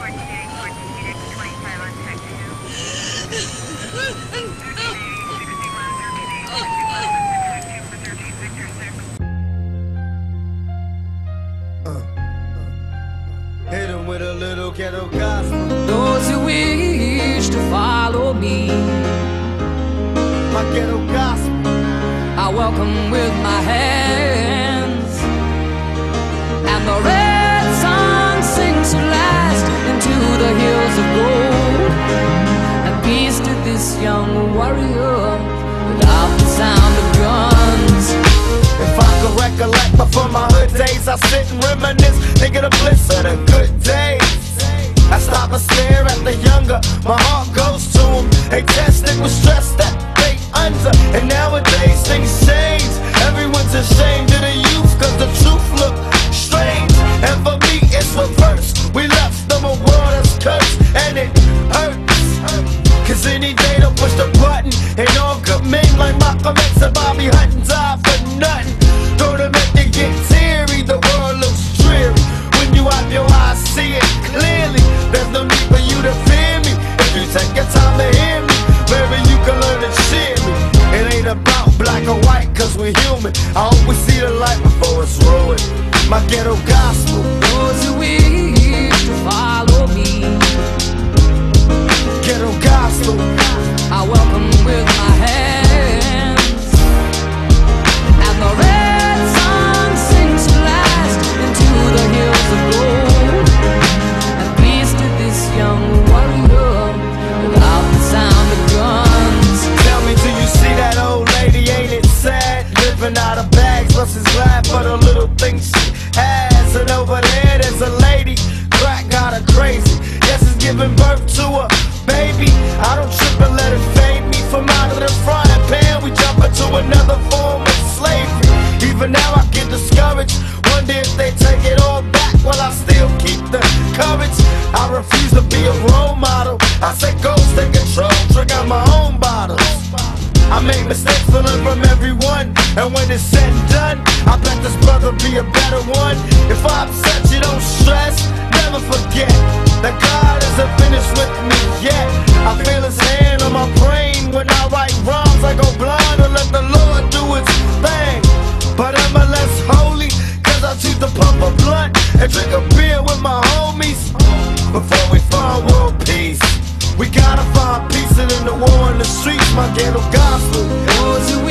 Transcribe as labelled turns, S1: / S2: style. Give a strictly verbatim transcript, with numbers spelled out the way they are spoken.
S1: Hit him with a little ghetto gospel.
S2: Those who wish to follow me,
S1: My ghetto gospel.
S2: I welcome with my hands. And the red sun sinks at last into the hills of gold. And peace to this young warrior without the sound of guns.
S1: If I could recollect before my hood days, I sit and reminisce, thinking the bliss of the good days. I stop and stare at the younger, my heart goes to them. They tested with stress that they under, and nowadays things change. Everyone's ashamed of the youth, cause the truth look strange. And for me it's reverse, we left them a world that's cursed, and it hurts. Cause any day they'll push the button, and all good men like Malcolm X and Bobby Hutton die for nothing. Gonna make you get teary, the world looks dreary. When you have your eyes, see it clearly. There's no need for you to fear me, if you take your time to hear me. Maybe you can learn to cheer me. It ain't about black or white, cause we're human. I hope we see the light before it's ruined. My ghetto gospel.
S2: Those who wish to follow me,
S1: Ghetto gospel.
S2: I welcome with my hands. And the red sun sinks at last into the hills of gold. And peace to this young warrior without the sound of guns.
S1: Tell me, do you see that old lady? Ain't it sad? Living out of bags, plus is glad for the little things she has. And over there, there's a lady, crack got her crazy. Yes, it's giving birth to a baby. I don't trip and let it fade me. From out of the frying pan, we jump into another form of slavery. Even now I get discouraged, wonder if they take it all back while I still keep the courage. I refuse to be a role model. I say go, take control, drink out my own bottles. I make mistakes to learn from everyone, and when it's said and done, I bet this brother be a better one. If I upset you, don't stress, never forget that God isn't finished with me yet. I feel his hand on my brain when I write rhymes. I go blind and let the Lord do his thing. But am I less holy? Cause I choose to pump a blunt and drink a beer with my homies. Before we find world peace, we gotta find peace, and in the war in the streets, my ghetto gospel.
S2: Those who